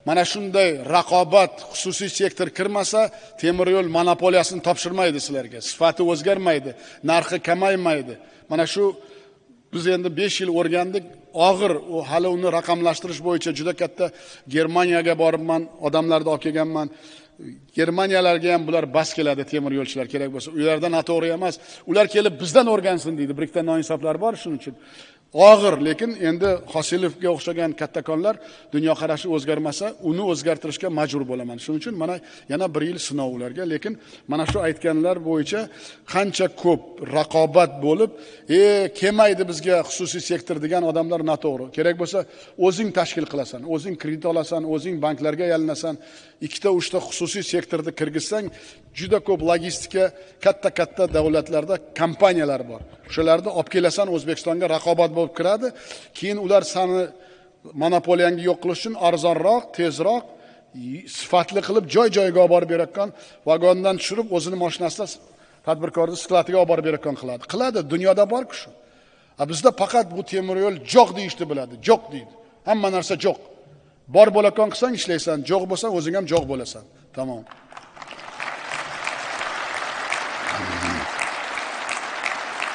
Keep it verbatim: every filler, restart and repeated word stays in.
Mana shunday raqobat xususiy sektor kirmasa, temir yo'l monopoliyasini topshirmaydi sizlarga. Sifati o'zgarmaydi, narxi kamaymaydi. Mana shu biz endi besh yil o'rgandik, og'ir u hali uni raqamlashtirish bo'yicha juda katta Germaniyaga boribman, odamlarni olib kelganman. Germaniyalarga ham bular bas keladi, temir yo'lchilar kerak bo'lsa. Ulardan noto'g'ri emas. Ular kelib bizdan o'rgansin deydi. Birikta noinsoflar bor shuning uchun. Og'ir, lekin endi Hosilovga o'xshagan kattakonlar dunyoqarashi o'zgarmasa, uni o'zgartirishga majbur bo'laman. Shuning uchun mana yana bir yil sinov ularga, lekin mana shu aytganlar bo'yicha qancha ko'p raqobat bo'lib, "E, kelmaydi bizga xususiy sektor" degan odamlar noto'g'ri. Kerak bo'lsa, o'zing tashkil qilasan, o'zing kredit olasan, o'zing banklarga yalinasan, ikkita uchta xususiy sektorni kirgizsang, juda ko'p logistika katta-katta davlatlarda kompaniyalar bor. Shularni olib kelasan, O'zbekistonga raqobat bo'lib kiradi. Keyin ular seni monopoliyangni yo'q qilish uchun arzonroq, tezroq, sifatli qilib joy-joyga olib borib berayotgan, vagondan tushirib o'zini mashinasida tadbirkorning skladiga olib borib berayotgan qiladi. Qiladi, dunyoda bor-ku shu. A bizda faqat bu temir yo'l jo'q deyishni biladi, jo'q deydi. Hamma narsa jo'q. Bor bo'lakan qilsang ishlaysan, jo'q bo'lsa o'zing ham jo'q bo'lasan. Tamom.